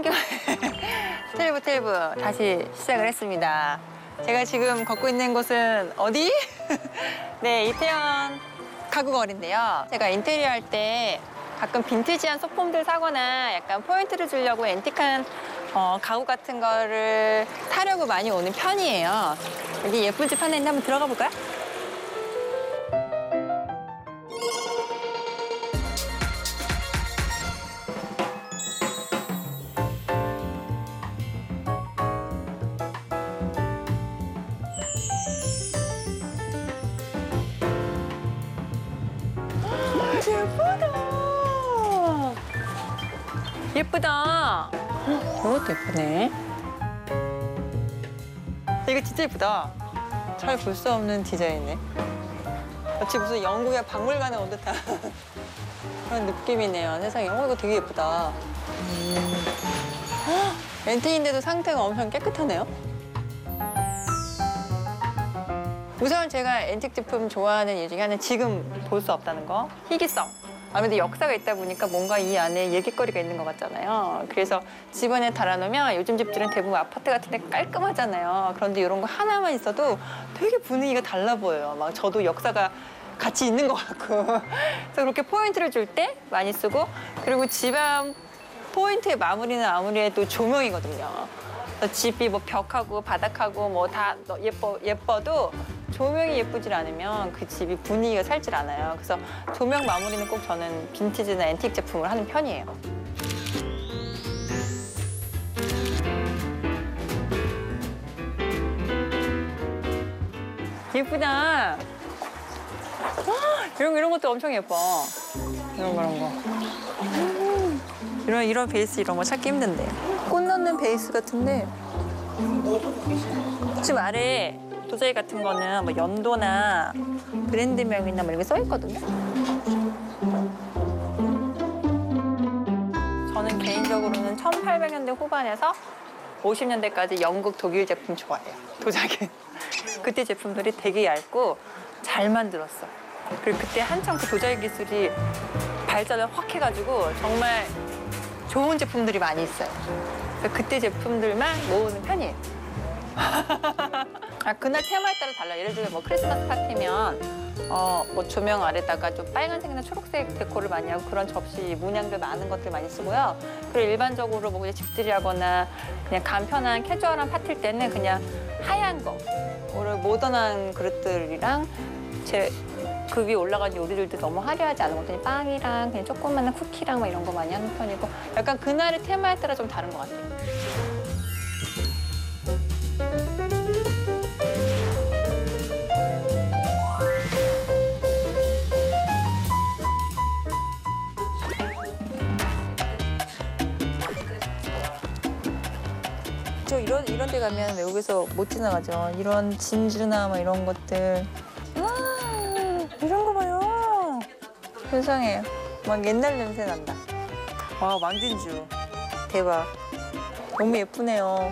한겨울 트래블 다시 시작을 했습니다. 제가 지금 걷고 있는 곳은 어디? 네, 이태원 가구거리인데요. 제가 인테리어 할 때 가끔 빈티지한 소품들 사거나 약간 포인트를 주려고 앤틱한 가구 같은 거를 사려고 많이 오는 편이에요. 여기 예쁜 집 하나 있는데 한번 들어가 볼까요? 예쁘다. 예쁘다. 이것도 예쁘네. 이거 진짜 예쁘다. 잘 볼 수 없는 디자인이네. 마치 무슨 영국의 박물관에 온 듯한 그런 느낌이네요. 세상에. 이거 되게 예쁘다. 앤틱인데도 상태가 엄청 깨끗하네요. 우선 제가 앤틱 제품 좋아하는 이유 중에 하나는 지금 볼 수 없다는 거. 희귀성. 아무래도 역사가 있다 보니까 뭔가 이 안에 얘기거리가 있는 것 같잖아요. 그래서 집안에 달아놓으면 요즘 집들은 대부분 아파트 같은 데 깔끔하잖아요. 그런데 이런 거 하나만 있어도 되게 분위기가 달라 보여요. 막 저도 역사가 같이 있는 것 같고. 그래서 그렇게 포인트를 줄 때 많이 쓰고, 그리고 집안 포인트의 마무리는 아무래도 조명이거든요. 그래서 집이 뭐 벽하고 바닥하고 뭐 다 예뻐도 조명이 예쁘질 않으면 그 집이 분위기가 살질 않아요. 그래서 조명 마무리는 꼭 저는 빈티지나 앤틱 제품을 하는 편이에요. 예쁘다. 이런 것도 엄청 예뻐. 이런 거. 이런 베이스 이런 거 찾기 힘든데. 꽃 넣는 베이스 같은데. 지금 아래 도자기 같은 거는 뭐 연도나 브랜드명이나 뭐 이런 게 써 있거든요. 저는 개인적으로는 1800년대 후반에서 50년대까지 영국, 독일 제품 좋아해요. 도자기. 그때 제품들이 되게 얇고 잘 만들었어요. 그리고 그때 한참 그 도자기 기술이 발전을 확 해가지고 정말 좋은 제품들이 많이 있어요. 그래서 그때 제품들만 모으는 편이에요. 그날 테마에 따라 달라요. 예를 들면 뭐 크리스마스 파티면 뭐 조명 아래다가 좀 빨간색이나 초록색 데코를 많이 하고 그런 접시 문양들 많은 것들 많이 쓰고요. 그리고 일반적으로 뭐 그냥 집들이 하거나 그냥 간편한 캐주얼한 파티일 때는 그냥 하얀 거, 모던한 그릇들이랑 그 위에 올라간 요리들도 너무 화려하지 않은 것들이 빵이랑 그냥 조그마한 쿠키랑 막 이런 거 많이 하는 편이고 약간 그날의 테마에 따라 좀 다른 것 같아요. 이런 데 가면 외국에서 못 지나가죠. 이런 진주나 뭐 이런 것들. 이런 거 봐요. 세상에. 막 옛날 냄새 난다. 와, 왕진주. 대박. 너무 예쁘네요.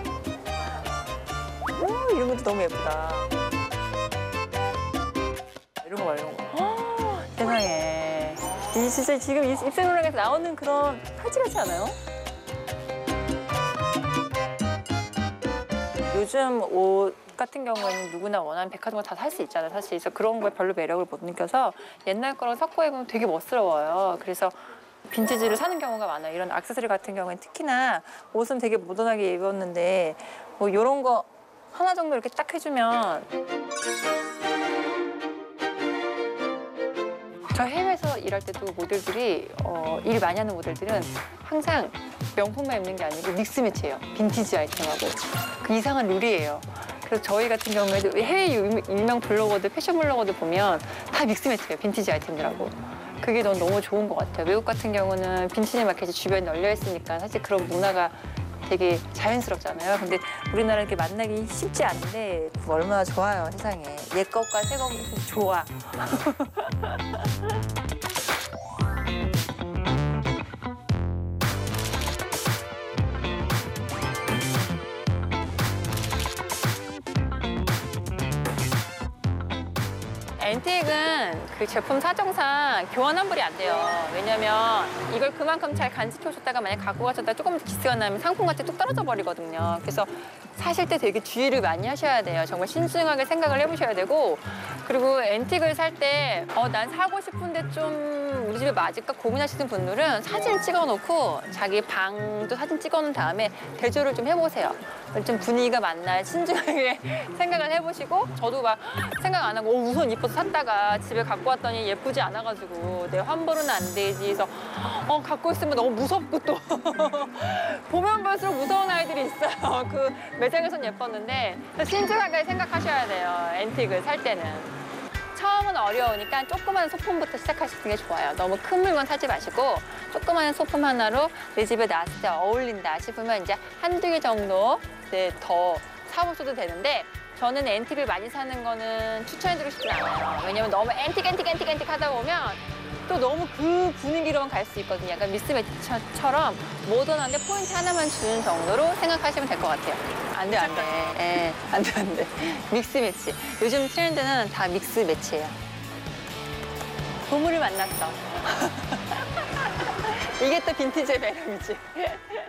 이런 것도 너무 예쁘다. 이런 거 봐, 이런 거. 세상에. 이 진짜 지금 입생로랑에서 나오는 그런 팔찌 같지 않아요? 요즘 옷 같은 경우에는 누구나 원하는 백화점을 다 살 수 있잖아요, 사실. 그래서 그런 거에 별로 매력을 못 느껴서 옛날 거랑 섞어 입으면 되게 멋스러워요. 그래서 빈티지를 사는 경우가 많아요. 이런 액세서리 같은 경우에는 특히나 옷은 되게 모던하게 입었는데 뭐 이런 거 하나 정도 이렇게 딱 해주면 저 해외에서 일할 때도 모델들이 일 많이 하는 모델들은 항상 명품만 입는 게 아니고 믹스매치예요. 빈티지 아이템하고. 그 이상한 룰이에요. 그래서 저희 같은 경우에도 해외 유명 블로거들, 패션 블로거들 보면 다 믹스매치예요. 빈티지 아이템들하고. 그게 너무 좋은 것 같아요. 외국 같은 경우는 빈티지 마켓이 주변에 널려 있으니까 사실 그런 문화가 되게 자연스럽잖아요. 근데 우리나라 이렇게 만나기 쉽지 않은데 얼마나 좋아요, 세상에. 옛 것과 새 것 좋아. 앤틱은 그 제품 사정상 교환 환불이 안 돼요. 왜냐면 이걸 그만큼 잘 간직해 오셨다가 만약 갖고 가셨다가 조금 더 기스가 나면 상품 가치 뚝 떨어져 버리거든요. 그래서 사실 때 되게 주의를 많이 하셔야 돼요. 정말 신중하게 생각을 해보셔야 되고, 그리고 앤틱을 살 때 난 사고 싶은데 좀 우리 집에 맞을까 고민하시는 분들은 사진 찍어놓고 자기 방도 사진 찍어놓은 다음에 대조를 좀 해보세요. 좀 분위기가 맞나 신중하게 생각을 해보시고, 저도 막 생각 안 하고 우선 이뻐서 샀다가 집에 갖고 왔더니 예쁘지 않아가지고 내 환불은 안 되지 해서 갖고 있으면 너무 무섭고 또 보면 볼수록 무서운 아이들이 있어요. 그 매장에선 예뻤는데 신중하게 생각하셔야 돼요. 앤틱을 살 때는. 처음은 어려우니까 조그만 소품부터 시작하시는 게 좋아요. 너무 큰 물건 사지 마시고 조그만 소품 하나로 내 집에 나왔을 때 어울린다 싶으면 이제 한두 개 정도 이제 더 사보셔도 되는데, 저는 앤틱을 많이 사는 거는 추천해드리고 싶진 않아요. 왜냐면 너무 앤틱 하다 보면 또 너무 그 분위기로만 갈 수 있거든요. 약간 미스매치처럼 모던한데 포인트 하나만 주는 정도로 생각하시면 될 것 같아요. 안 돼. 예, 안 돼. 믹스 매치. 요즘 트렌드는 다 믹스 매치예요. 보물을 만났어. 이게 또 빈티지의 매력이지.